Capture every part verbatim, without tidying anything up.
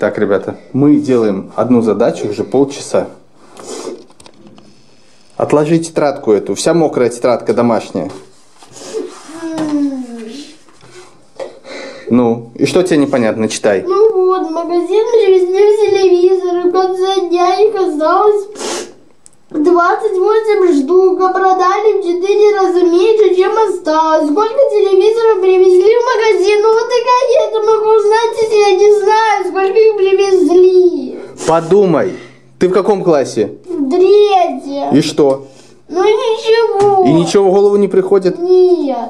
Так, ребята, мы делаем одну задачу уже полчаса. Отложи тетрадку эту. Вся мокрая тетрадка домашняя. Ну, и что тебе непонятно? Читай. Ну вот, в магазин привезли телевизор, и в конце дня их осталось двадцать восемь штук, а продали в четыре раза меньше, чем осталось. Сколько телевизоров привезли в магазин? Ну вот и как я это могу узнать, если я не знаю, сколько их привезли? Подумай. Ты в каком классе? В третьем. И что? Ну ничего. И ничего в голову не приходит? Нет.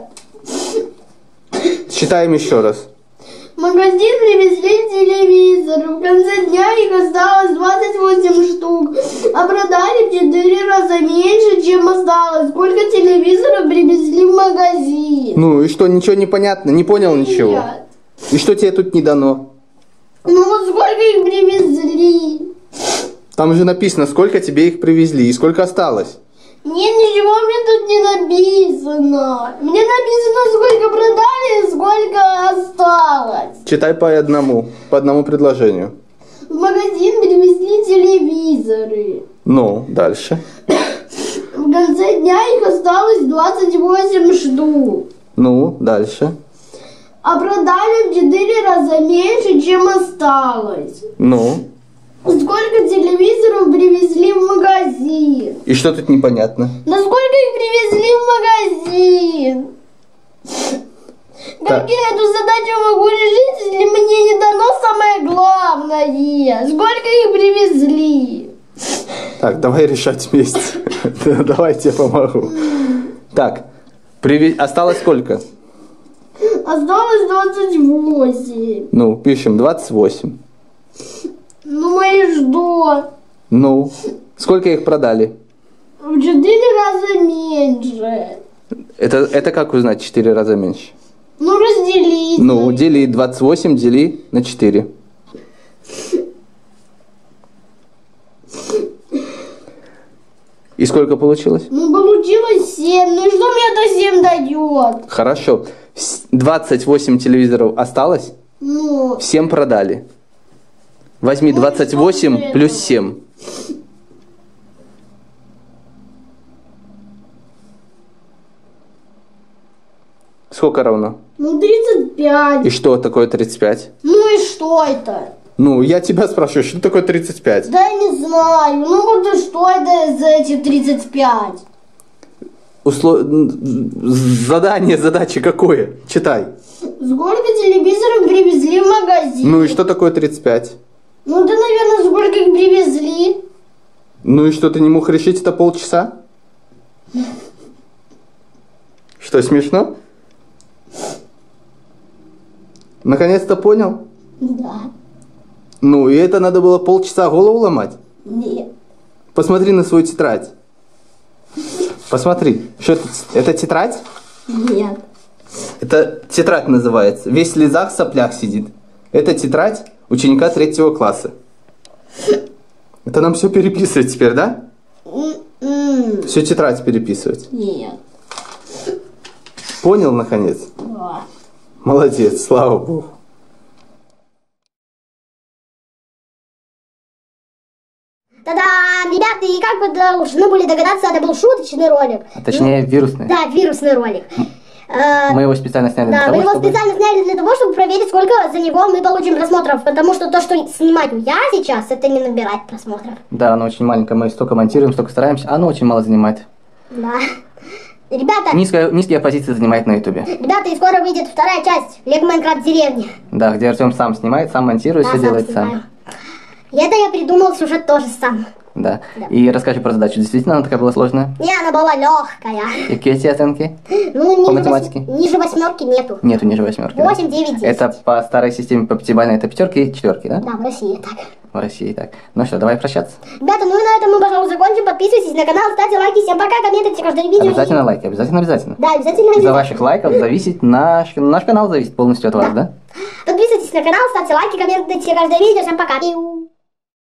Считаем еще раз. В магазин привезли телевизор. В конце дня их осталось двадцать восемь штук. А продали в четыре раза меньше, чем осталось. Сколько телевизоров привезли в магазин? Ну и что, ничего не понятно? Не понял ничего? Нет. И что тебе тут не дано? Ну вот сколько их привезли? Там же написано, сколько тебе их привезли и сколько осталось. Нет, ничего мне тут не написано. Мне написано, сколько продали и сколько осталось. Читай по одному, по одному предложению. В магазин привезли телевизоры. Ну, дальше. В конце дня их осталось двадцать восемь штук. Ну, дальше. А продали в четыре раза меньше, чем осталось. Ну. Сколько телевизоров привезли в магазин? И что тут непонятно? Да сколько их привезли в магазин? Так. Как я эту задачу могу решить, если мне не дано самое главное? Сколько их привезли? Так, давай решать вместе. Давай я тебе помогу. Так, осталось сколько? Осталось двадцать восемь. Ну, пишем двадцать восемь. Ну, мои что? Ну, сколько их продали? В четыре раза меньше. Это, это как узнать четыре раза меньше? Ну, разделить. Ну, дели двадцать восемь, дели на четыре. И сколько получилось? Ну, получилось семь. Ну, и что мне это семь дает? Хорошо. двадцать восемь телевизоров осталось? Ну. семь продали. Возьми двадцать восемь плюс семь. Сколько равно? Ну, тридцать пять. И что такое тридцать пять? Ну, и что это? Ну, я тебя спрашиваю, что такое тридцать пять? Да я не знаю. Ну, вот и что это за эти тридцать пять? Услов... Задание, задача какое? Читай. Сколько телевизоров привезли в магазин? Ну и что такое тридцать пять? Ну, да, наверное, сколько их привезли. Ну и что, ты не мог решить это полчаса? Что, смешно? Наконец-то понял? Да. Ну, и это надо было полчаса голову ломать? Нет. Посмотри на свою тетрадь. Посмотри. Что это? Это тетрадь? Нет. Это тетрадь называется. Весь в слезах, в соплях сидит. Это тетрадь ученика третьего класса. Это нам все переписывать теперь, да? Mm-mm. Всю тетрадь переписывать. Нет. Понял, наконец? Да. Молодец, слава Богу. Та-дам! Ребята, и как вы должны были догадаться, это был шуточный ролик. А точнее, вирусный. Да, вирусный ролик. Мы его специально сняли для Да, того, мы его чтобы... специально сняли для того, чтобы проверить, сколько за него мы получим просмотров. Потому что то, что снимать я сейчас, это не набирать просмотров. Да, оно очень маленькое, мы столько монтируем, столько стараемся, а оно очень мало занимает. Да. Ребята, Низкая, низкие позиции занимает на ютубе. ребята, и скоро выйдет вторая часть Лего Майнкрафт деревни. Да, где Артем сам снимает, сам монтирует, Да, все сам делает снимаю. сам. И это я придумал сюжет тоже сам. Да. Да. И расскажи про задачу. Действительно, она такая была сложная? И она была легкая. И какие эти оценки? Ну, По ниже, математике? вось... ниже восьмерки нету. Нету ниже восьмерки. да? восемь, девять, десять. Это по старой системе по пятибалльной, это пятерки и четверки, да? Да, в России так. В России так. Ну что, давай прощаться. Ребята, ну и на этом мы, пожалуй, закончим. Подписывайтесь на канал, ставьте лайки. Всем пока, комментируйте каждое видео. Обязательно лайки, обязательно, обязательно. Да, обязательно. Из-за обязательно. ваших лайков зависит наш, наш канал зависит полностью от вас, да? Подписывайтесь на канал, ставьте лайки, комментируйте каждое видео. Всем пока.